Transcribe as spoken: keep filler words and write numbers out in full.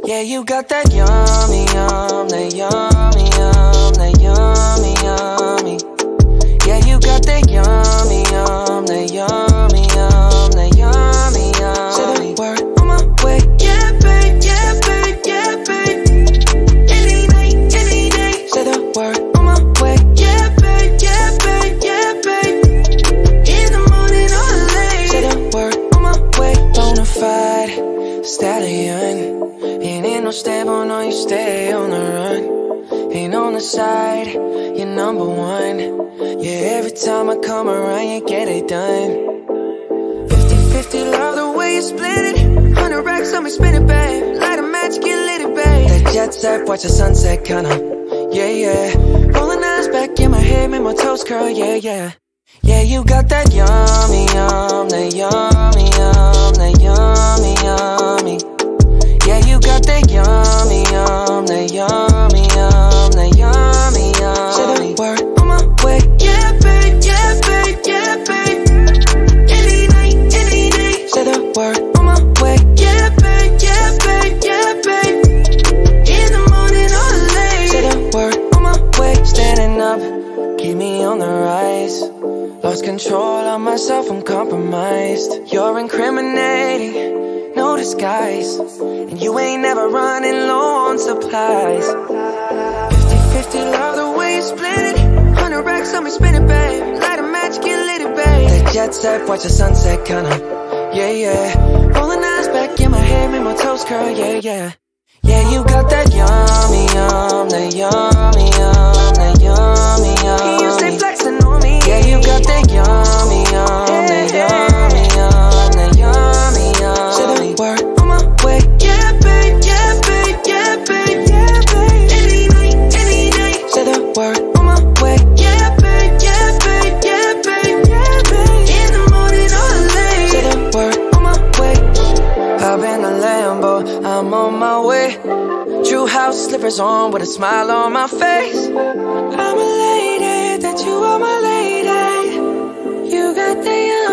Yeah, you got that yummy, yum, that yummy, yum, that yummy, yummy. Yeah, you got that yummy, yum, that yummy, yum, that yummy, yummy. Say the word on my way. Yeah, babe, yeah, babe, yeah, babe. Any night, any day. Say the word on my way. Yeah, babe, yeah, babe, yeah, babe. In the morning or late. Say the word on my way. Bonafide, stallion. Ain't in no stable, no, you stay on the run. Ain't on the side, you're number one. Yeah, every time I come around, you get it done. Fifty fifty, love the way you split it. Hundred racks on me, spin it, babe. Light a match, get litty, babe. That jet set, watch the sunset, kinda. Yeah, yeah. Rolling eyes back in my head, make my toes curl, yeah, yeah. Yeah, you got that yummy, yum, that yummy, yum, that yummy, yummy. Yeah, you got that yummy, yum, that yummy, yum, that yummy, yummy. Say the word on my way. Yeah, babe, yeah, babe, yeah, babe. Any night, any day. Say the word on my way. Yeah, babe, yeah, babe, yeah, babe. In the morning or late. Say the word on my way. Standing up, keep me on the rise. Lost control of myself, I'm compromised. You're incriminating, no disguise. And you ain't never running low on supplies. Fifty fifty, love the way you split it. Hundred racks on me, spin it, babe. Light a match, get litty, babe. That jet set, watch the sunset, kinda. Yeah, yeah. Rolling eyes back in my head, make my toes curl, yeah, yeah. Yeah, you got that yummy, yum, that yummy, yum, that yummy, yummy. You stay flexing on me. Yeah, you got that yummy, yum, that yummy, yum, that yummy, yum. Say the word on my way. Yeah, babe, yeah, babe, yeah, babe, yeah, babe. Any night, any day. Say the word on my way. Yeah, babe, yeah, babe, yeah, babe, yeah, babe. In the morning or late. Say the word on my way. Hop in the Lambo, I'm on my way. True house slippers on with a smile on my face. I'm elated that you are my lady. You got the